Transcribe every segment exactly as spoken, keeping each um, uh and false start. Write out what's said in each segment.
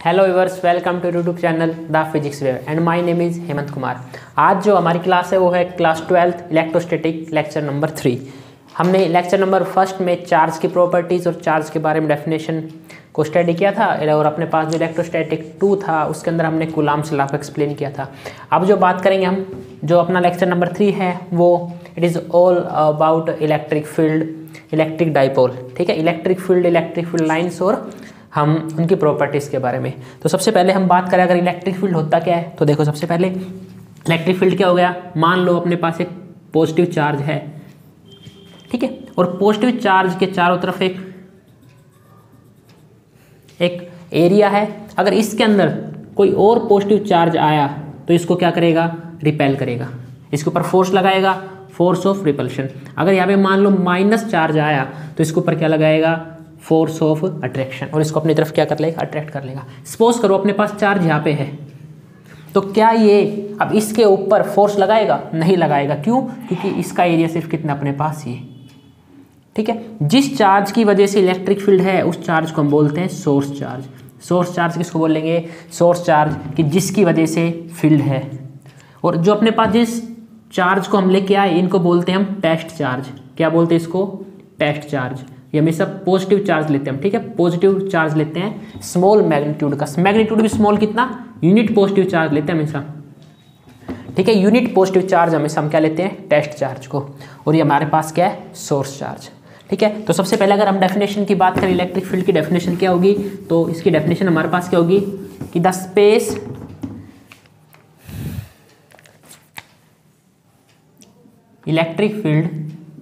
Hello viewers, welcome to YouTube channel the physics wave and my name is Hemant Kumar. आज जो हमारी class है वो है class twelfth electrostatic lecture number three. हमने लेक्चर नंबर फर्स्ट में चार्ज की प्रॉपर्टीज़ और चार्ज के बारे में डेफिनेशन को स्टडी किया था और अपने पास जो इलेक्ट्रोस्टैटिक टू था उसके अंदर हमने कूलम्ब्स लॉ को एक्सप्लेन किया था। अब जो बात करेंगे हम, जो अपना लेक्चर नंबर थ्री है वो it is all about electric field, electric dipole. ठीक है, electric field, electric field lines और हम उनकी प्रॉपर्टीज़ के बारे में। तो सबसे पहले हम बात करें अगर इलेक्ट्रिक फील्ड होता क्या है, तो देखो सबसे पहले इलेक्ट्रिक फील्ड क्या हो गया। मान लो अपने पास एक पॉजिटिव चार्ज है, ठीक है, और पॉजिटिव चार्ज के चारों तरफ एक एक एरिया है। अगर इसके अंदर कोई और पॉजिटिव चार्ज आया तो इसको क्या करेगा, रिपेल करेगा, इसके ऊपर फोर्स लगाएगा, फोर्स ऑफ रिपल्शन। अगर यहाँ पे मान लो माइनस चार्ज आया तो इसके ऊपर क्या लगाएगा, फोर्स ऑफ अट्रैक्शन, और इसको अपनी तरफ क्या कर लेगा, अट्रैक्ट कर लेगा। सपोज करो अपने पास चार्ज यहाँ पे है, तो क्या ये अब इसके ऊपर फोर्स लगाएगा, नहीं लगाएगा। क्यों? क्योंकि इसका एरिया सिर्फ कितना अपने पास ये, ठीक है। जिस चार्ज की वजह से इलेक्ट्रिक फील्ड है उस चार्ज को हम बोलते हैं सोर्स चार्ज। सोर्स चार्ज किसको बोलेंगे, सोर्स चार्ज, कि जिसकी वजह से फील्ड है। और जो अपने पास जिस चार्ज को हम लेके आए इनको बोलते हैं हम टेस्ट चार्ज। क्या बोलते हैं इसको, टेस्ट चार्ज। ये हमेशा पॉजिटिव चार्ज लेते हैं हम, ठीक है, पॉजिटिव चार्ज लेते हैं स्मॉल मैग्नीट्यूड का। मैग्नीट्यूड भी स्मॉल कितना, यूनिट पॉजिटिव चार्ज लेते हैं हमेशा, ठीक है। यूनिट पॉजिटिव चार्ज हमेशा हम क्या लेते हैं, टेस्ट चार्ज को। और ये हमारे पास क्या है, सोर्स चार्ज, ठीक है। तो सबसे पहले अगर हम डेफिनेशन की बात करें, इलेक्ट्रिक फील्ड की डेफिनेशन क्या होगी, तो इसकी डेफिनेशन हमारे पास क्या होगी कि the space electric field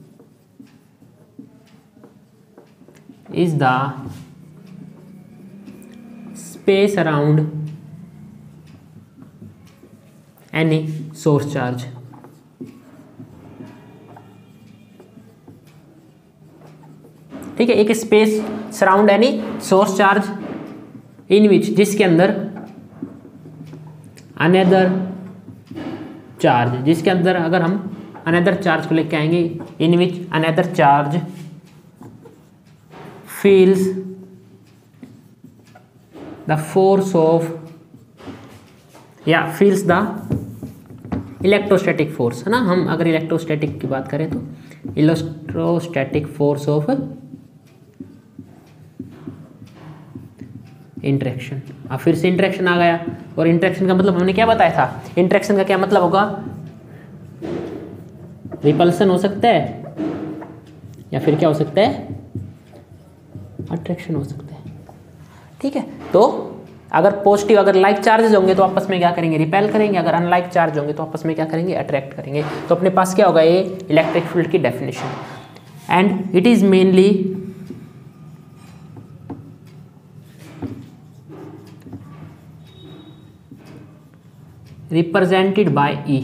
is the space around any source charge। ठीक है, एक space surround any source charge in which, जिसके अंदर अनदर चार्ज, जिसके अंदर अगर हम अनदर चार्ज को लेके आएंगे, in which another charge feels the force of या feels the electrostatic force, है ना। हम अगर इलेक्ट्रोस्टैटिक की बात करें तो इलेक्ट्रोस्टैटिक फोर्स ऑफ इंटरेक्शन। अब फिर से इंटरेक्शन आ गया, और इंटरेक्शन का मतलब हमने क्या बताया था, इंटरेक्शन का क्या मतलब होगा, रिपल्सन हो सकता है या फिर क्या हो सकता है, अट्रैक्शन हो सकता है, ठीक है। तो अगर पॉजिटिव, अगर लाइक चार्जेस होंगे तो आपस में क्या करेंगे, रिपेल करेंगे। अगर अनलाइक चार्ज होंगे तो आपस में क्या करेंगे, अट्रैक्ट करेंगे। तो अपने पास क्या होगा, ये इलेक्ट्रिक फील्ड की definition. And it is mainly represented by E,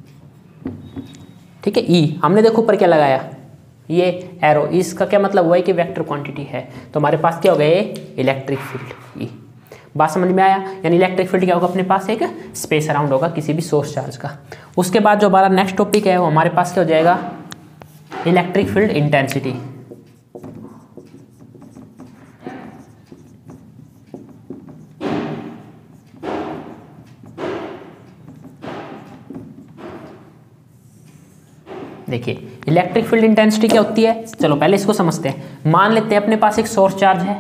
ठीक है। ई हमने देखो ऊपर क्या लगाया, ये एरो, इसका क्या मतलब हुआ है कि वेक्टर क्वांटिटी है। तो हमारे पास क्या हो गया, ये इलेक्ट्रिक फील्ड ई। बात समझ में आया, यानी इलेक्ट्रिक फील्ड क्या होगा, अपने पास एक स्पेस अराउंड होगा किसी भी सोर्स चार्ज का। उसके बाद जो हमारा नेक्स्ट टॉपिक है वो हमारे पास क्या हो जाएगा, इलेक्ट्रिक फील्ड इंटेंसिटी। देखिए इलेक्ट्रिक फील्ड इंटेंसिटी क्या होती है, चलो पहले इसको समझते हैं। मान लेते हैं अपने पास एक सोर्स चार्ज है,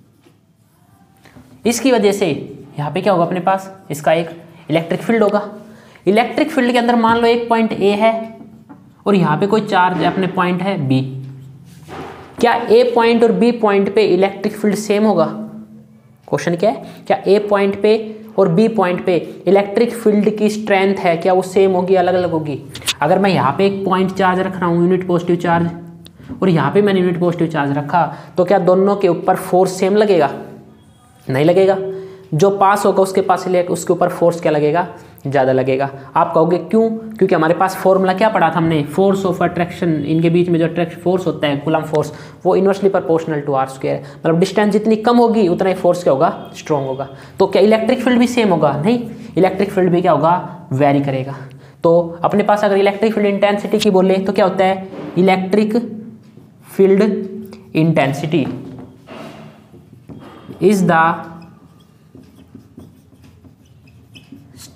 इसकी वजह से यहाँ पे क्या होगा, अपने पास इसका एक इलेक्ट्रिक फील्ड होगा। इलेक्ट्रिक फील्ड के अंदर मान लो एक पॉइंट ए है और यहाँ पे कोई चार्ज अपने पॉइंट है बी। क्या ए पॉइंट और बी पॉइंट पे इलेक्ट्रिक फील्ड सेम होगा? क्वेश्चन क्या है, क्या ए पॉइंट पे और बी पॉइंट पे इलेक्ट्रिक फील्ड की स्ट्रेंथ है, क्या वो सेम होगी, अलग अलग होगी? अगर मैं यहाँ पे एक पॉइंट चार्ज रख रहा हूँ, यूनिट पॉजिटिव चार्ज, और यहाँ पे मैंने यूनिट पॉजिटिव चार्ज रखा, तो क्या दोनों के ऊपर फोर्स सेम लगेगा? नहीं लगेगा। जो पास होगा उसके पास ले उसके ऊपर फोर्स क्या लगेगा, ज़्यादा लगेगा। आप कहोगे क्यों? क्योंकि हमारे पास फॉर्मूला क्या पढ़ा था हमने, फोर्स ऑफ अट्रैक्शन, इनके बीच में जो अट्रैक्शन फोर्स होता है, कूलम्ब फोर्स, वो inversely proportional to R square. मतलब डिस्टेंस जितनी कम होगी उतना ही फोर्स क्या होगा, स्ट्रॉन्ग होगा। तो क्या इलेक्ट्रिक फील्ड भी सेम होगा? नहीं, इलेक्ट्रिक फील्ड भी क्या होगा, वेरी करेगा। तो अपने पास अगर इलेक्ट्रिक फील्ड इंटेंसिटी की बोले तो क्या होता है, electric field intensity is the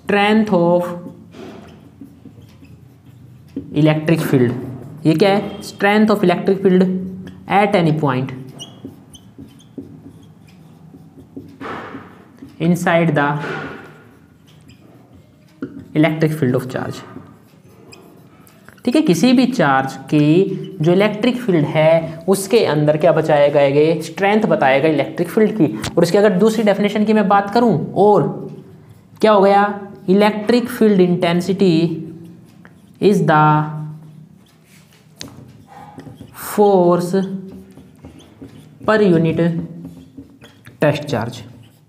strength of electric field, ये क्या है, strength of electric field at any point inside the electric field of charge. ठीक है, किसी भी चार्ज की जो इलेक्ट्रिक फील्ड है उसके अंदर क्या बचाया गया, स्ट्रेंथ बताएगा इलेक्ट्रिक फील्ड की। और इसकी अगर दूसरी डेफिनेशन की मैं बात करूं, और क्या हो गया, electric field intensity is the force per unit test charge.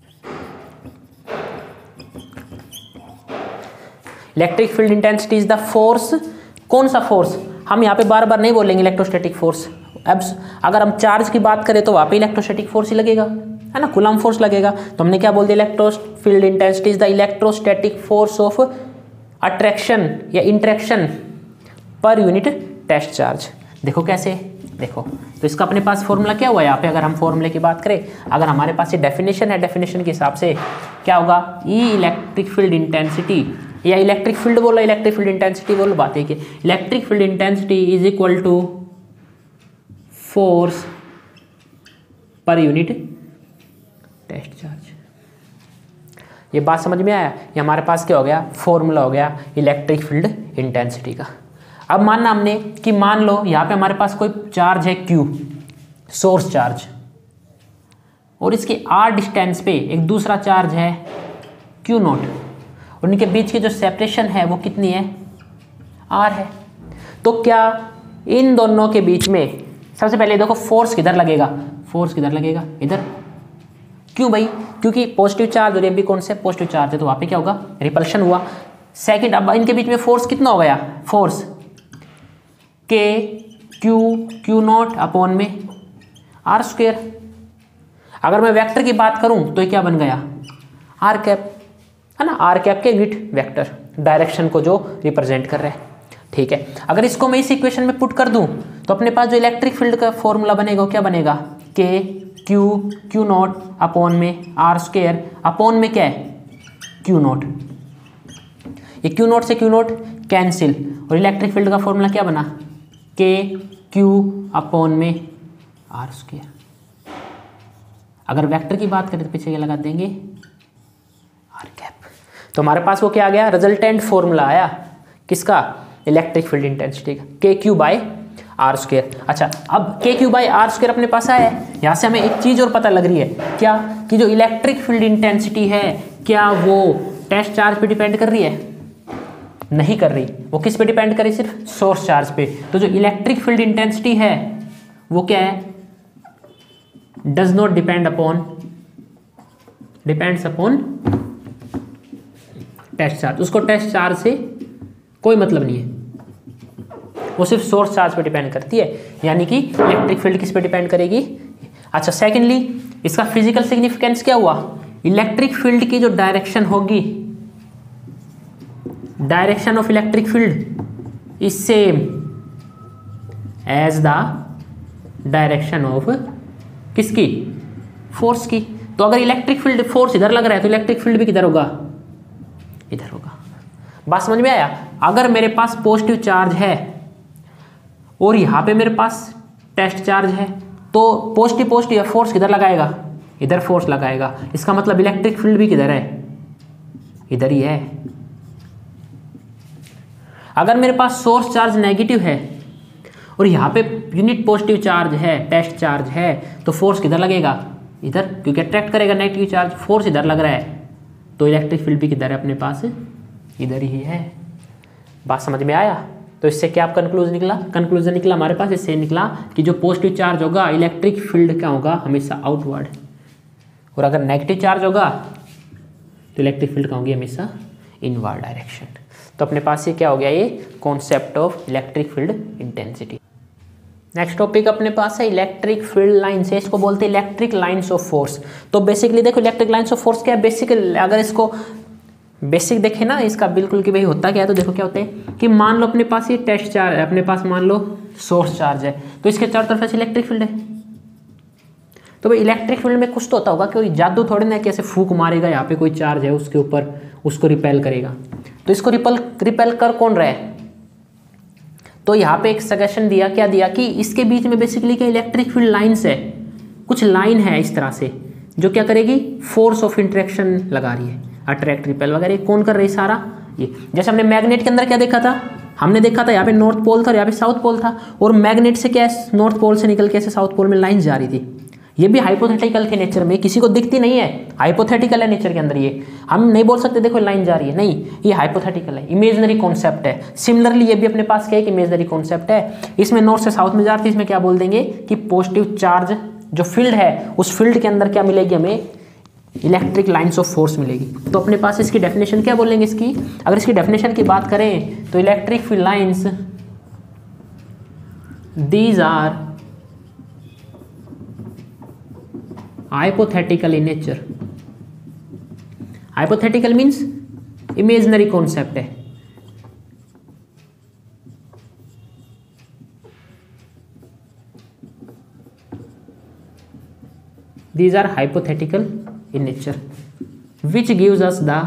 Electric field intensity is the force, कौन सा फोर्स, हम यहाँ पे बार बार नहीं बोलेंगे इलेक्ट्रोस्टैटिक फोर्स। अब अगर हम चार्ज की बात करें तो वहाँ पे इलेक्ट्रोस्टैटिक फोर्स ही लगेगा, है ना, कूलम्ब फोर्स लगेगा। तो हमने क्या बोल दिया, electro field intensity is the electrostatic force of attraction या interaction per unit test charge. देखो कैसे, देखो तो इसका अपने पास फॉर्मूला क्या हुआ, यहाँ पे अगर हम फॉर्मूले की बात करें, अगर हमारे पास ये डेफिनेशन है, डेफिनेशन के हिसाब से क्या होगा, ई इलेक्ट्रिक फील्ड इंटेंसिटी या इलेक्ट्रिक फील्ड बोलो, इलेक्ट्रिक फील्ड इंटेंसिटी बोलो, बात है कि electric field intensity is equal to force per unit test charge. ये बात समझ में आया, ये हमारे पास क्या हो गया, फॉर्मूला हो गया इलेक्ट्रिक फील्ड इंटेंसिटी का। अब मानना हमने कि मान लो यहाँ पे हमारे पास कोई चार्ज है Q, सोर्स चार्ज, और इसके R डिस्टेंस पे एक दूसरा चार्ज है Q नॉट, और उनके बीच की जो सेपरेशन है वो कितनी है, R है। तो क्या इन दोनों के बीच में, सबसे पहले देखो फोर्स किधर लगेगा, फोर्स किधर लगेगा, इधर। क्यों भाई, क्योंकि पॉजिटिव चार्ज और ये भी कौन से पॉजिटिव चार्ज है, तो वहाँ पे क्या होगा, रिपल्शन हुआ। सेकंड, अब इनके बीच में फोर्स कितना हो गया, force K Q Q naught upon में आर स्क्वेयर। अगर मैं वेक्टर की बात करूं तो ये क्या बन गया, आर कैप, है ना, आर कैप के यूनिट वेक्टर, डायरेक्शन को जो रिप्रेजेंट कर रहे हैं। ठीक है, अगर इसको मैं इस इक्वेशन में पुट कर दूं तो अपने पास जो इलेक्ट्रिक फील्ड का फॉर्मूला बनेगा वो क्या बनेगा, K Q Q naught upon में आर स्क्वेयर अपॉन में क्या है, क्यू नॉट। ये क्यू नॉट से क्यू नॉट कैंसिल, और इलेक्ट्रिक फील्ड का फॉर्मूला क्या बना, के क्यू अपॉन में आर स्क्वेयर। अगर वेक्टर की बात करें तो पीछे क्या लगा देंगे, आर कैप। तो हमारे पास वो क्या आ गया, रिजल्टेंट फॉर्मूला आया किसका, इलेक्ट्रिक फील्ड इंटेंसिटी का, के क्यू बाय आर स्क्वेयर। अच्छा, अब के क्यू बाय आर स्क्वेयर अपने पास आया है, यहाँ से हमें एक चीज़ और पता लग रही है, क्या, कि जो इलेक्ट्रिक फील्ड इंटेंसिटी है क्या वो टेस्ट चार्ज पे डिपेंड कर रही है, नहीं कर रही। वो किस पे डिपेंड कर रही, सिर्फ सोर्स चार्ज पे। तो जो इलेक्ट्रिक फील्ड इंटेंसिटी है वो क्या है, does not depend upon, depends upon test charge. उसको टेस्ट चार्ज से कोई मतलब नहीं है, वो सिर्फ सोर्स चार्ज पे डिपेंड करती है, यानी कि इलेक्ट्रिक फील्ड किस पे डिपेंड करेगी। अच्छा, सेकेंडली इसका फिजिकल सिग्निफिकेंस क्या हुआ, इलेक्ट्रिक फील्ड की जो डायरेक्शन होगी, direction of electric field is same as the direction of किसकी, फोर्स की। तो अगर इलेक्ट्रिक फील्ड, फोर्स इधर लग रहा है तो इलेक्ट्रिक फील्ड भी किधर होगा, इधर होगा। बात समझ में आया। अगर मेरे पास पॉजिटिव चार्ज है और यहाँ पे मेरे पास टेस्ट चार्ज है, तो पॉजिटिव पॉजिटिव फोर्स किधर लगाएगा, इधर फोर्स लगाएगा। इसका मतलब इलेक्ट्रिक फील्ड भी किधर है, इधर ही है। अगर मेरे पास सोर्स चार्ज नेगेटिव है और यहाँ पे यूनिट पॉजिटिव चार्ज है, टेस्ट चार्ज है, तो फोर्स किधर लगेगा, इधर, क्योंकि अट्रैक्ट करेगा नेगेटिव चार्ज। फोर्स इधर लग रहा है तो इलेक्ट्रिक फील्ड भी किधर है अपने पास, इधर ही है। बात समझ में आया। तो इससे क्या कंक्लूजन निकला, कंक्लूजन निकला हमारे पास, इससे निकला कि जो पॉजिटिव चार्ज होगा इलेक्ट्रिक फील्ड क्या होगा, हमेशा आउटवर्ड, और अगर नेगेटिव चार्ज होगा तो इलेक्ट्रिक फील्ड का होगी हमेशा इनवर्ड डायरेक्शन। तो अपने पास ये क्या हो गया, ये concept of electric field intensity. Next topic अपने पास है इलेक्ट्रिक फील्ड लाइन्स, इसको बोलते हैं इलेक्ट्रिक लाइन्स ऑफ फोर्स। तो बेसिकली देखो इलेक्ट्रिक लाइन्स ऑफ फोर्स क्या है, बेसिकली अगर इसको बेसिक देखें ना इसका बिल्कुल कि भाई होता क्या है, तो देखो क्या होता है कि मान लो अपने पास ये टेस्ट चार्ज है, अपने पास मान लो सोर्स चार्ज है, तो इसके चारों तरफ ऐसे इलेक्ट्रिक फील्ड है। तो भाई इलेक्ट्रिक फील्ड में कुछ तो होता होगा, कोई जादू थोड़ी ना कैसे फूक मारेगा यहाँ पे कोई चार्ज है उसके ऊपर उसको रिपेल करेगा। तो इसको रिपल रिपेल कर कौन रहा है? तो यहाँ पे एक सजेशन दिया, क्या दिया कि इसके बीच में बेसिकली क्या इलेक्ट्रिक फील्ड लाइन्स है, कुछ लाइन है इस तरह से जो क्या करेगी, फोर्स ऑफ इंटरेक्शन लगा रही है, अट्रैक्ट रिपेल वगैरह कौन कर रही है सारा ये। जैसे हमने मैग्नेट के अंदर क्या देखा था, हमने देखा था यहाँ पे नॉर्थ पोल था और यहाँ पे साउथ पोल था, और मैग्नेट से क्या नॉर्थ पोल से निकल के ऐसे साउथ पोल में लाइन जा रही थी। ये भी हाइपोथेटिकल के नेचर में, किसी को दिखती नहीं है, हाइपोथेटिकल है नेचर के अंदर। ये हम नहीं बोल सकते देखो लाइन जा रही है, नहीं, ये हाइपोथेटिकल है, इमेजनरी कॉन्सेप्ट है। सिमिलरली ये भी अपने पास क्या है कि इमेजनरी कॉन्सेप्ट है। इसमें नॉर्थ से साउथ में जा रही थी, इसमें क्या बोल देंगे कि पॉजिटिव चार्ज जो फील्ड है उस फील्ड के अंदर क्या मिलेगी हमें, इलेक्ट्रिक लाइन्स ऑफ फोर्स मिलेगी। तो अपने पास इसकी डेफिनेशन क्या बोलेंगे इसकी, अगर इसकी डेफिनेशन की बात करें तो electric field lines these are hypothetical in nature। hypothetical means imaginary concept है। these are hypothetical in nature which gives us the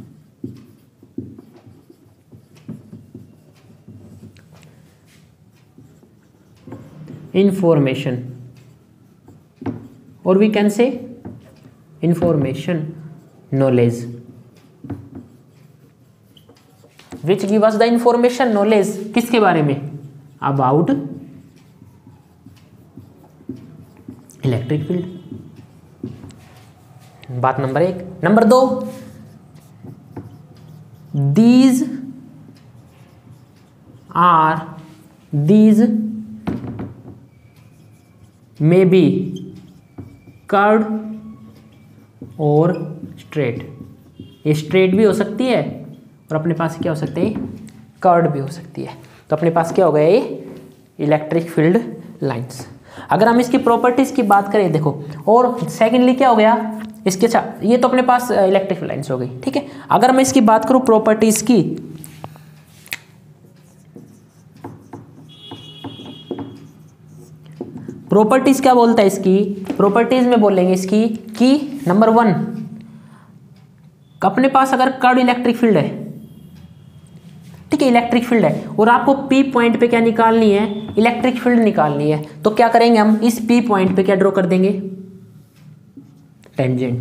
information, or we can say information knowledge, which give us the information knowledge किसके बारे में, about electric field. बात number एक। Number दो, these are these may be curve और straight. ये straight भी हो सकती है और अपने पास क्या हो सकते हैं, कर्व भी हो सकती है। तो अपने पास क्या हो गया, ये इलेक्ट्रिक फील्ड लाइंस। अगर हम इसकी प्रॉपर्टीज की बात करें देखो, और सेकेंडली क्या हो गया इसके, अच्छा ये तो अपने पास इलेक्ट्रिक फील्ड लाइंस हो गई, ठीक है। अगर मैं इसकी बात करूं प्रॉपर्टीज की, प्रॉपर्टीज क्या बोलता है इसकी, प्रॉपर्टीज में बोलेंगे इसकी कि नंबर वन, अपने पास अगर कर्व इलेक्ट्रिक फील्ड है, ठीक है, इलेक्ट्रिक फील्ड है और आपको पी पॉइंट पे क्या निकालनी है, इलेक्ट्रिक फील्ड निकालनी है, तो क्या करेंगे हम, इस पी पॉइंट पे क्या ड्रॉ कर देंगे, टेंजेंट।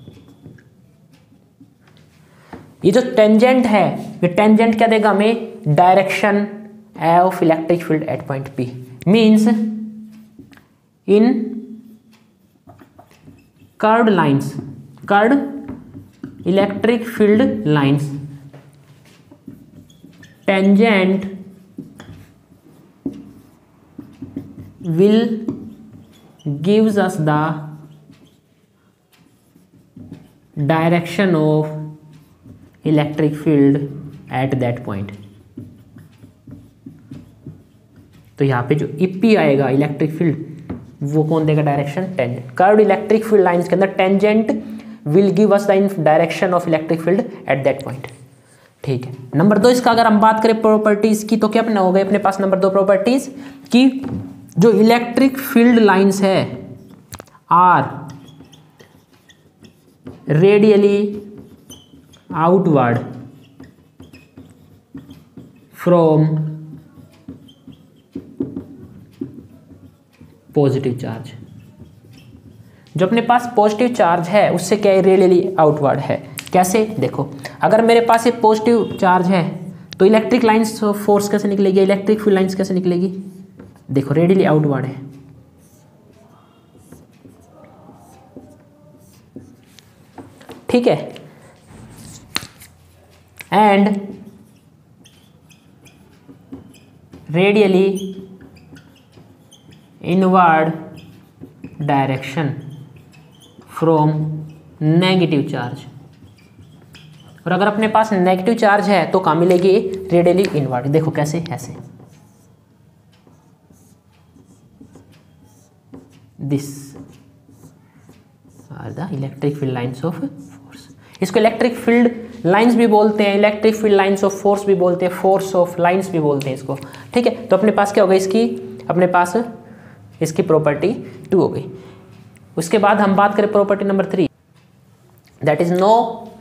ये जो टेंजेंट है, ये टेंजेंट क्या देगा हमें, direction of electric field at point P. Means in curved lines, curved electric field lines, tangent will gives us the direction of electric field at that point। तो यहाँ पे जो ईपी आएगा इलेक्ट्रिक फील्ड, वो कौन देगा, direction tangent. Curved electric field lines के अंदर tangent will give us the direction of electric field at that point, ठीक है। नंबर दो, इसका अगर हम बात करें प्रॉपर्टीज की, तो क्या अपना हो गए अपने पास नंबर दो प्रॉपर्टीज कि जो इलेक्ट्रिक फील्ड लाइंस है are radially outward from positive charge. जो अपने पास पॉजिटिव चार्ज है उससे क्या है, रेडियली आउटवर्ड है। कैसे, देखो अगर मेरे पास ये पॉजिटिव चार्ज है तो इलेक्ट्रिक लाइंस ऑफ फोर्स कैसे निकलेगी, इलेक्ट्रिक फील्ड लाइंस कैसे निकलेगी, देखो रेडियली आउटवर्ड है, ठीक है, and radially inward direction from negative charge. और अगर अपने पास नेगेटिव चार्ज है तो कहाँ मिलेगी, रेडियली इनवर्ड। देखो कैसे, ऐसे, this are the electric field lines of force. इसको इलेक्ट्रिक फील्ड लाइंस भी बोलते हैं, electric field lines of force भी बोलते हैं, फोर्स ऑफ लाइंस भी बोलते हैं इसको, ठीक है। तो अपने पास क्या होगा इसकी, अपने पास इसकी प्रॉपर्टी टू हो गई। उसके बाद हम बात करें property number three, that is no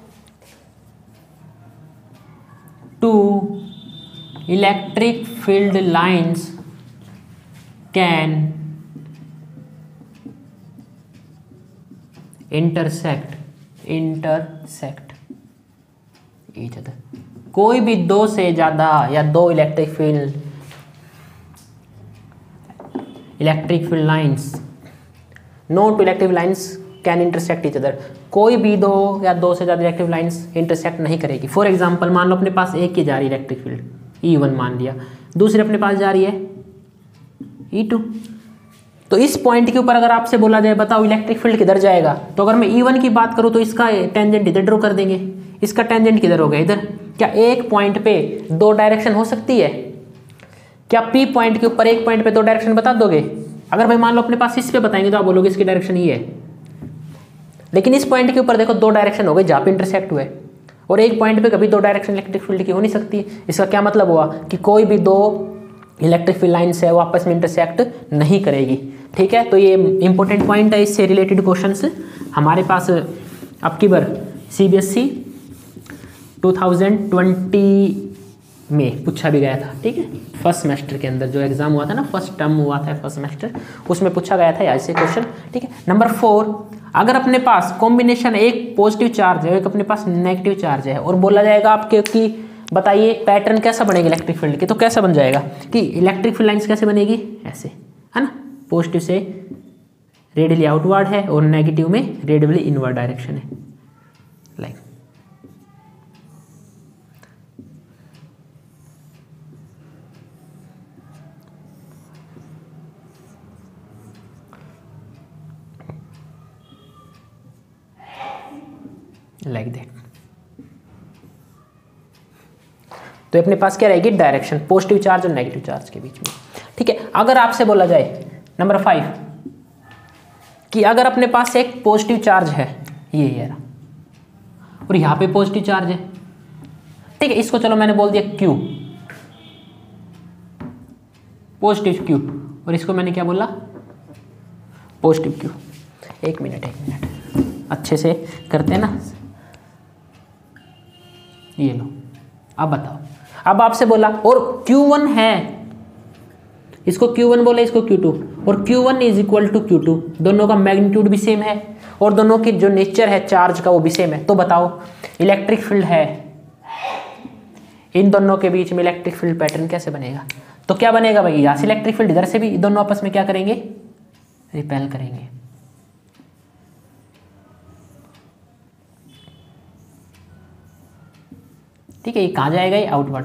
two electric field lines can intersect intersect each other. कोई भी दो से ज्यादा या दो electric field electric field lines no two electric lines can intersect each other. कोई भी दो या दो से ज़्यादा इलेक्ट्रिक लाइन्स इंटरसेक्ट नहीं करेगी। फॉर एग्जांपल मान लो अपने पास एक की जा रही है इलेक्ट्रिक फील्ड ई वन मान लिया, दूसरे अपने पास जा रही है ई टू। तो इस पॉइंट के ऊपर अगर आपसे बोला जाए बताओ इलेक्ट्रिक फील्ड किधर जाएगा, तो अगर मैं ई वन की बात करूँ तो इसका टेंजेंट इधर ड्रॉ कर देंगे, इसका टेंजेंट किधर होगा इधर। क्या एक पॉइंट पे दो डायरेक्शन हो सकती है? क्या पी पॉइंट के ऊपर एक पॉइंट पे दो डायरेक्शन बता दोगे? अगर भाई मान लो अपने पास इस पे बताएंगे तो आप बोलोगे इसकी डायरेक्शन ये है, लेकिन इस पॉइंट के ऊपर देखो दो डायरेक्शन हो गई जहाँ पे इंटरसेक्ट हुए, और एक पॉइंट पे कभी दो डायरेक्शन इलेक्ट्रिक फील्ड की हो नहीं सकती। इसका क्या मतलब हुआ कि कोई भी दो इलेक्ट्रिक फील्ड लाइन्स है वो आपस में इंटरसेक्ट नहीं करेगी। ठीक है, तो ये इंपॉर्टेंट पॉइंट है, इससे रिलेटेड क्वेश्चंस हमारे पास अब की बार सीबीएसई टू थाउजेंड ट्वेंटी में पूछा भी गया था। ठीक है, फर्स्ट सेमेस्टर के अंदर जो एग्जाम हुआ था ना, फर्स्ट टर्म हुआ था फर्स्ट सेमेस्टर, उसमें पूछा गया था ऐसे क्वेश्चन। ठीक है, नंबर फोर, अगर अपने पास कॉम्बिनेशन एक पॉजिटिव चार्ज है एक अपने पास नेगेटिव चार्ज है और बोला जाएगा आपके कि बताइए पैटर्न कैसा बनेगा इलेक्ट्रिक फील्ड के, तो कैसा बन जाएगा कि इलेक्ट्रिक फील्ड लाइन्स कैसे बनेगी, ऐसे है ना, पॉजिटिव से रेडियली आउटवर्ड है और नेगेटिव में रेडियली इनवर्ड डायरेक्शन है, लाइक लाइक दैट। तो अपने पास क्या रहेगी डायरेक्शन पॉजिटिव चार्ज और नेगेटिव चार्ज के बीच में। ठीक है, अगर आपसे बोला जाए नंबर फाइव कि अगर अपने पास एक पॉजिटिव चार्ज है ये यार और यहां पे पॉजिटिव चार्ज है, ठीक है, इसको चलो मैंने बोल दिया क्यू, पॉजिटिव क्यू, और इसको मैंने क्या बोला पॉजिटिव क्यू। एक मिनट एक मिनट अच्छे से करते हैं ना, ये लो। अब बताओ, अब आपसे बोला और क्यू वन है, इसको क्यू वन बोले इसको क्यू टू, और Q one is equal to Q two, दोनों का मैग्नीट्यूड भी सेम है और दोनों की जो नेचर है चार्ज का वो भी सेम है। तो बताओ इलेक्ट्रिक फील्ड है, इन दोनों के बीच में इलेक्ट्रिक फील्ड पैटर्न कैसे बनेगा? तो क्या बनेगा भाई, यहां से इलेक्ट्रिक फील्ड इधर से भी दोनों आपस में क्या करेंगे, रिपेल करेंगे। ठीक है, ये कहाँ जाएगा, ये आउटवर्ड।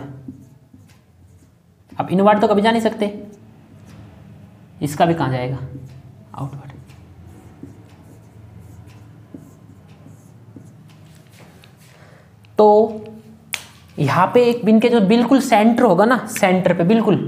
अब इनवर्ड तो कभी जा नहीं सकते, इसका भी कहाँ जाएगा आउटवर्ड। तो यहां पे एक बिन के जो बिल्कुल सेंटर होगा ना, सेंटर पे बिल्कुल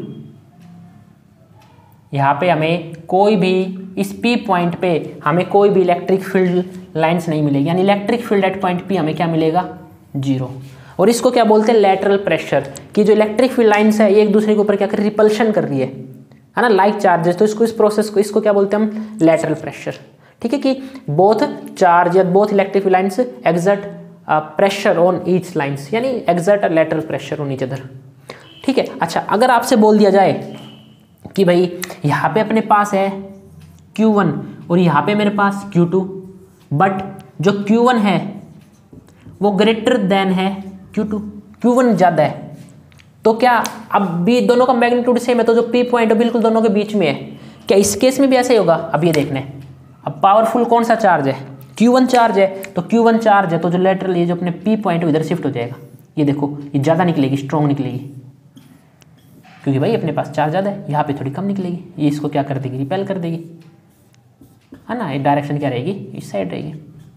यहां पे हमें कोई भी इस पी पॉइंट पे हमें कोई भी इलेक्ट्रिक फील्ड लाइंस नहीं मिलेगी, यानी electric field at point P हमें क्या मिलेगा, जीरो। और इसको क्या बोलते हैं, लेटरल प्रेशर, कि जो इलेक्ट्रिक फील्ड लाइंस है ये एक दूसरे के ऊपर क्या कर रही है, रिपल्शन कर रही है, है ना, लाइक चार्जेस। तो इसको इस प्रोसेस को इसको क्या बोलते हैं हम, लेटरल प्रेशर। ठीक है, कि बोथ चार्ज या both electric field lines exert pressure on each lines, यानी exert lateral pressure on each other. ठीक है, अच्छा अगर आपसे बोल दिया जाए कि भाई यहाँ पे अपने पास है क्यू वन और यहाँ पे मेरे पास क्यू टू, बट जो क्यू वन है वो ग्रेटर देन है क्यू टू, क्यू वन ज़्यादा है, तो क्या अब भी दोनों का मैग्नीट्यूड सेम है, तो जो पी पॉइंट है बिल्कुल दोनों के बीच में है, क्या इस केस में भी ऐसा ही होगा? अब ये देखना है, अब पावरफुल कौन सा चार्ज है, क्यू वन चार्ज है, तो क्यू वन चार्ज है तो जो लेटरल ये जो अपने पी पॉइंट है इधर शिफ्ट हो जाएगा। ये देखो ये ज़्यादा निकलेगी, स्ट्रॉन्ग निकलेगी, क्योंकि भाई अपने पास चार्ज ज़्यादा है, यहाँ पे थोड़ी कम निकलेगी, ये इसको क्या कर देगी, रिपेल कर देगी, है ना। ये डायरेक्शन क्या रहेगी, इस साइड रहेगी,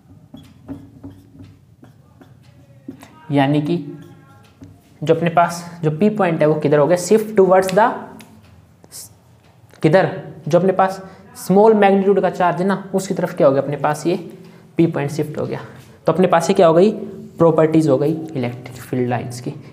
यानी कि जो अपने पास जो पी पॉइंट है वो किधर हो गया, शिफ्ट टूवर्ड्स द किधर, जो अपने पास स्मॉल मैग्नीट्यूड का चार्ज है ना उसकी तरफ क्या हो गया, अपने पास ये पी पॉइंट शिफ्ट हो गया। तो अपने पास ये क्या हो गई, प्रॉपर्टीज हो गई इलेक्ट्रिक फील्ड लाइंस की।